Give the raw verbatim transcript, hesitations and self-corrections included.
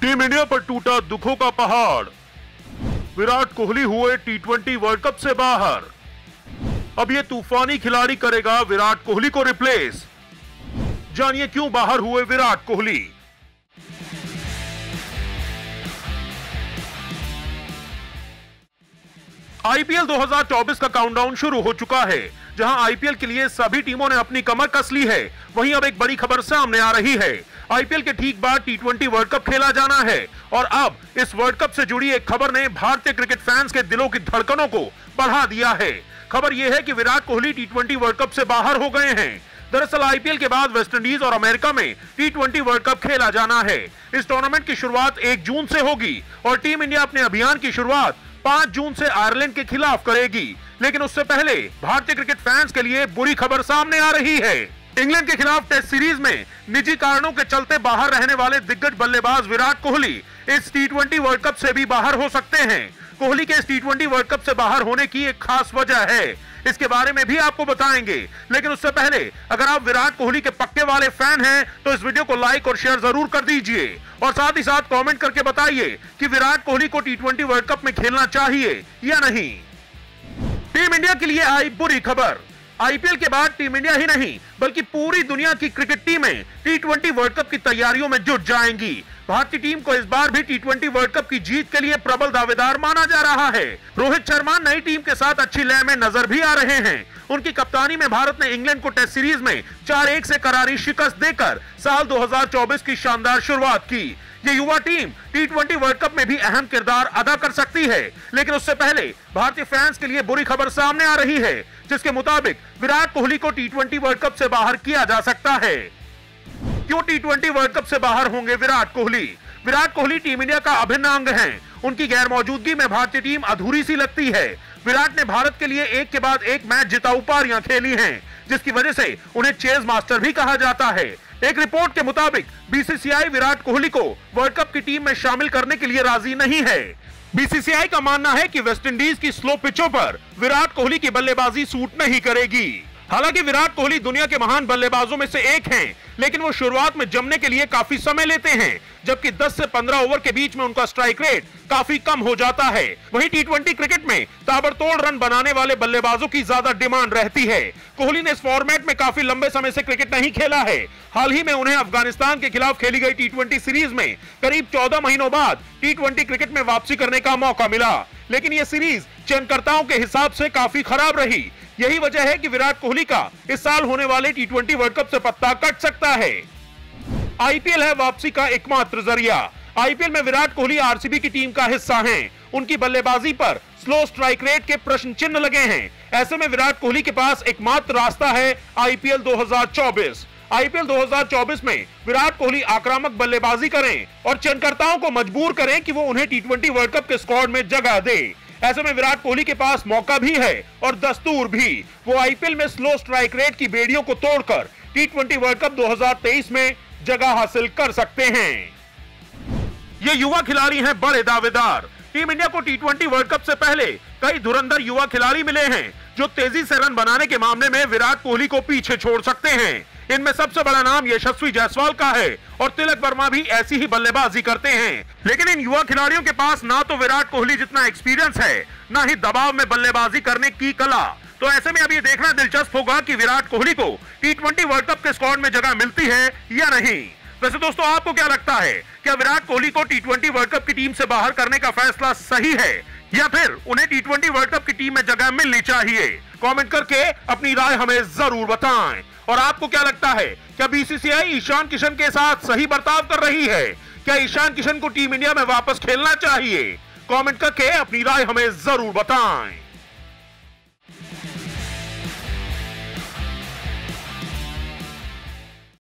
Team India पर टूटा दुखों का पहाड़। विराट कोहली हुए टी ट्वेंटी वर्ल्ड कप से बाहर। अब ये तूफानी खिलाड़ी करेगा विराट कोहली को रिप्लेस। जानिए क्यों बाहर हुए विराट कोहली। आईपीएल दो हज़ार चौबीस का काउंटडाउन शुरू हो चुका है। जहां आईपीएल के लिए सभी टीमों ने अपनी कमर कस ली है, वहीं अब एक बड़ी खबर सामने आ रही है। आईपीएल के ठीक बाद टी ट्वेंटी वर्ल्ड कप खेला जाना है और अब इस वर्ल्ड कप से जुड़ी एक खबर ने भारतीय क्रिकेट फैंस के दिलों की धड़कनों को बढ़ा दिया है। खबर यह है कि Virat Kohli T twenty World Cup से बाहर हो गए हैं। दरअसल आईपीएल के बाद वेस्टइंडीज और अमेरिका में टी ट्वेंटी वर्ल्ड कप खेला जाना है। इस टूर्नामेंट की शुरुआत एक जून से होगी और टीम इंडिया अपने अभियान की शुरुआत पांच जून से आयरलैंड के खिलाफ करेगी। लेकिन उससे पहले भारतीय क्रिकेट फैंस के लिए बुरी खबर सामने आ रही है। इंग्लैंड के खिलाफ टेस्ट सीरीज में निजी कारणों के चलते बाहर रहने वाले दिग्गज बल्लेबाज विराट कोहली इस टी ट्वेंटी वर्ल्ड कप से भी बाहर हो सकते हैं। कोहली के इस टी ट्वेंटी वर्ल्ड कप से बाहर होने की एक खास वजह है, इसके बारे में भी आपको बताएंगे। लेकिन उससे पहले अगर आप विराट कोहली के पक्के वाले फैन हैं तो इस वीडियो को लाइक और शेयर जरूर कर दीजिए और साथ ही साथ कमेंट करके बताइए कि विराट कोहली को टी ट्वेंटी वर्ल्ड कप में खेलना चाहिए या नहीं। टीम इंडिया के लिए आई बुरी खबर। आईपीएल के बाद टीम इंडिया ही नहीं बल्कि पूरी दुनिया की क्रिकेट टीमें टी ट्वेंटी वर्ल्ड कप की तैयारियों में जुट जाएंगी। भारतीय टीम को इस बार भी टी ट्वेंटी वर्ल्ड कप की जीत के लिए प्रबल दावेदार माना जा रहा है। रोहित शर्मा नई टीम के साथ अच्छी लय में नजर भी आ रहे हैं। उनकी कप्तानी में भारत ने इंग्लैंड को टेस्ट सीरीज में चार एक से करारी शिकस्त देकर साल दो हज़ार चौबीस की शानदार शुरुआत की। ये युवा team T twenty World Cup में भी अहम किरदार अदा कर सकती है। लेकिन उससे पहले भारतीय फैंस के लिए बुरी खबर सामने आ रही है, जिसके मुताबिक विराट कोहली को टी ट्वेंटी वर्ल्ड कप से बाहर किया जा सकता है। क्यों टी ट्वेंटी वर्ल्ड कप से बाहर होंगे विराट कोहली? विराट कोहली टीम इंडिया का अभिन्न अंग हैं। उनकी गैर मौजूदगी में भारतीय टीम अधूरी सी लगती है। विराट ने भारत के लिए एक के बाद एक मैच जिताऊ पारियां खेली हैं, जिसकी वजह से उन्हें चेज मास्टर भी कहा जाता है। एक रिपोर्ट के मुताबिक बीसीसीआई विराट कोहली को वर्ल्ड कप की टीम में शामिल करने के लिए राजी नहीं है। बीसीसीआई का मानना है कि वेस्टइंडीज की स्लो पिचों पर विराट कोहली की बल्लेबाजी सूट नहीं करेगी। हालांकि विराट कोहली दुनिया के महान बल्लेबाजों में से एक हैं, लेकिन वो शुरुआत में जमने के लिए काफी समय लेते हैं, जबकि दस से पंद्रह ओवर के बीच में उनका स्ट्राइक रेट काफी कम हो जाता है। वहीं टी ट्वेंटी क्रिकेट में ताबड़तोड़ रन बनाने वाले बल्लेबाजों की ज्यादा डिमांड रहती है। कोहली ने इस फॉर्मेट में काफी लंबे समय से क्रिकेट नहीं खेला है। हाल ही में उन्हें अफगानिस्तान के खिलाफ खेली गई टी ट्वेंटी सीरीज में करीब चौदह महीनों बाद टी ट्वेंटी क्रिकेट में वापसी करने का मौका मिला, लेकिन यह सीरीज चयनकर्ताओं के हिसाब से काफी खराब रही। यही वजह है कि विराट कोहली का इस साल होने वाले टी ट्वेंटी वर्ल्ड कप से पत्ता कट सकता है। आईपीएल है वापसी का एकमात्र जरिया। आईपीएल में विराट कोहली आरसीबी की टीम का हिस्सा हैं। उनकी बल्लेबाजी पर स्लो स्ट्राइक रेट के प्रश्न चिन्ह लगे हैं। ऐसे में विराट कोहली के पास एकमात्र रास्ता है आईपीएल दो हज़ार चौबीस। आईपीएल दो हज़ार चौबीस में विराट कोहली आक्रामक बल्लेबाजी करें और चयनकर्ताओं को मजबूर करें कि वो उन्हें टी ट्वेंटी वर्ल्ड कप के स्क्वाड में जगह दे। ऐसे में विराट कोहली के पास मौका भी है और दस्तूर भी। वो आईपीएल में स्लो स्ट्राइक रेट की बेड़ियों को तोड़कर टी ट्वेंटी वर्ल्ड कप दो हज़ार तेईस में जगह हासिल कर सकते हैं। ये युवा खिलाड़ी हैं बड़े दावेदार। टीम इंडिया को टी ट्वेंटी वर्ल्ड कप से पहले कई धुरंधर युवा खिलाड़ी मिले हैं, जो तेजी से रन बनाने के मामले में विराट कोहली को पीछे छोड़ सकते हैं। इनमें सबसे बड़ा नाम यशस्वी जायसवाल का है और तिलक वर्मा भी ऐसी ही बल्लेबाजी करते हैं। लेकिन इन युवा खिलाड़ियों के पास ना तो विराट कोहली जितना एक्सपीरियंस है, ना ही दबाव में बल्लेबाजी करने की कला। तो ऐसे में अब ये देखना दिलचस्प होगा कि विराट कोहली को टी ट्वेंटी वर्ल्ड कप के स्क्वाड में जगह मिलती है या नहीं। वैसे दोस्तों, आपको क्या लगता है, क्या विराट कोहली को टी ट्वेंटी वर्ल्ड कप की टीम से बाहर करने का फैसला सही है या फिर उन्हें टी ट्वेंटी वर्ल्ड कप की टीम में जगह मिलनी चाहिए? कमेंट करके अपनी राय हमें जरूर बताएं। और आपको क्या लगता है, क्या बीसीसीआई ईशान किशन के साथ सही बर्ताव कर रही है? क्या ईशान किशन को टीम इंडिया में वापस खेलना चाहिए? कमेंट करके अपनी राय हमें जरूर बताएं।